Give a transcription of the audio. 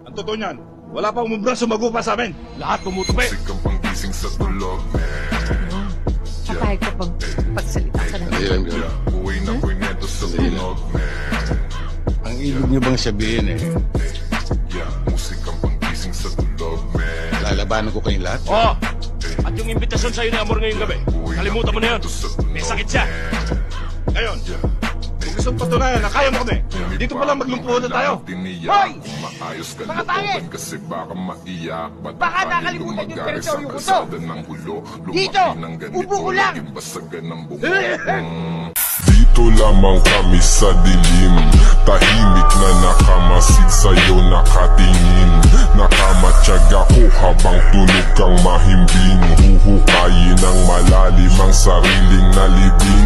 Ang totoo niyan, wala pang umubra sumagupa sa amin. Lahat tumutupi. Sikang panggising sa tulog, man. Papayag ka pang pagsalita ka na. Ayan ka. Buhay na kwento sa tulog, man. Ang ibig niyo bang sabihin Musikang panggising sa tulog, man. lalabanan ko kayong lahat? Oo. At yung imbitasyon sa'yo ni Amor ngayong gabi, kalimutan mo na yun. May sakit siya. Ngayon, kung gusto patunayan na kaya mo kami, dito pa lang maglumpuhan na tayo. Hoy! Mga pangit! Kasi baka maiyak. Baka nakalimutan yung teritoryo ko to. Dito! Upo ko lang! Dito lamang kami sa dilim. Tahimik na nakamasid sa'yo nakatingin. Nakamatyaga ko habang tulog kang mahimbing. Huhukayin ng malalim ang sariling nalibing.